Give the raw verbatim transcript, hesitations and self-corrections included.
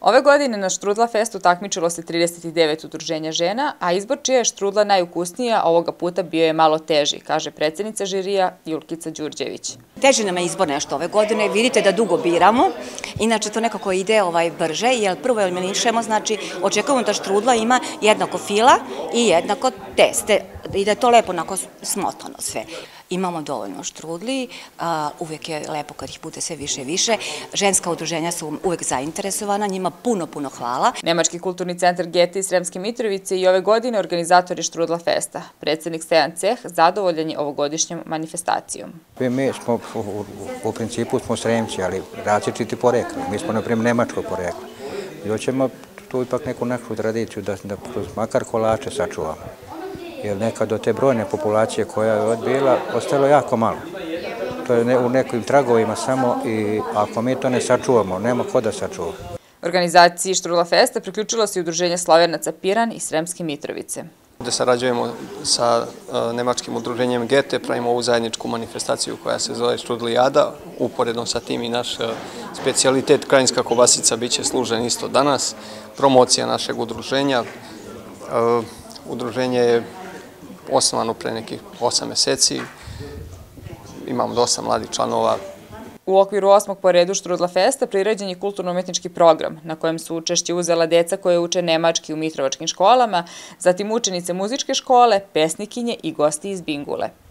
Ove godine na Štrudla festu takmičilo se trideset devet udruženja žena, a izbor čija je štrudla najukusnija ovoga puta bio je malo teži, kaže predsednica žirija Julkica Đurđević. Teži nam je izbor nešto ove godine, vidite da dugo biramo, inače to nekako ide ovaj brže, jer prvo eliminišemo, znači očekujemo da štrudla ima jednako fila i jednako teste, i da je to lepo onako smotano sve. Imamo dovoljno štrudli, uvek je lepo kad ih bude sve više i više. Ženska udruženja su uvek zainteresovana, njima puno, puno hvala. Nemački kulturni centar Gete iz Sremske Mitrovice i ove godine organizatori Štrudla festa. Predsednik Stejan Ceh zadovoljan je ovogodišnjom manifestacijom. Mi smo, u principu smo Sremci, ali različiti porekli. Mi smo, na primjer, nemačkog porekla. I hoćemo tu ipak neku našu tradiciju da makar kolače sačuvamo. Jer nekad od te brojne populacije koja je odbila, ostalo jako malo. To je u nekim tragovima samo i ako mi to ne sačuvamo, nema ko da sačuva. Organizaciji Štrudla festa priključilo se i udruženje Slovenaca Piran i Sremske Mitrovice. Ovde sarađujemo sa nemačkim udruženjem Gete, pravimo ovu zajedničku manifestaciju koja se zove Štrudlijada. Uporedno sa tim i naš specijalitet krajinska kobasica biće služen isto danas. Promocija našeg udruženja. Udruženje je osnovano pre nekih osam meseci. Imamo dosta mladih članova. U okviru osmog po redu Štrudla festa priređen je kulturno-umetnički program na kojem su učešće uzela deca koje uče nemački u mitrovačkim školama, zatim učenice muzičke škole, pesnikinje i gosti iz Bingule.